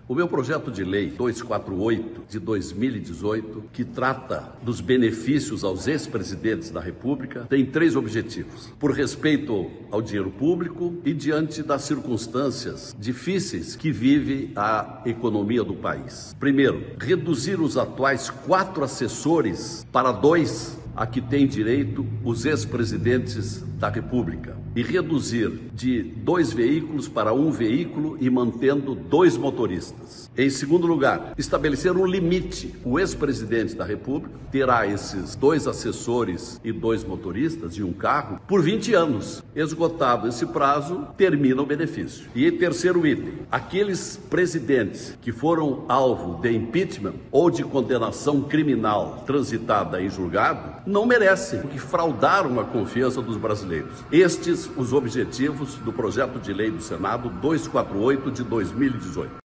O meu projeto de lei 248 de 2018, que trata dos benefícios aos ex-presidentes da República, tem 3 objetivos. Por respeito ao dinheiro público e diante das circunstâncias difíceis que vive a economia do país. Primeiro, reduzir os atuais 4 assessores para 2 a que têm direito os ex-presidentes da República e reduzir de 2 veículos para 1 veículo e mantendo 2 motoristas. Em segundo lugar, estabelecer um limite. O ex-presidente da República terá esses 2 assessores e 2 motoristas e um carro por 20 anos. Esgotado esse prazo, termina o benefício. E em terceiro item, aqueles presidentes que foram alvo de impeachment ou de condenação criminal transitada em julgado não merecem, porque fraudaram a confiança dos brasileiros. Estes os objetivos do projeto de lei do Senado 248 de 2018.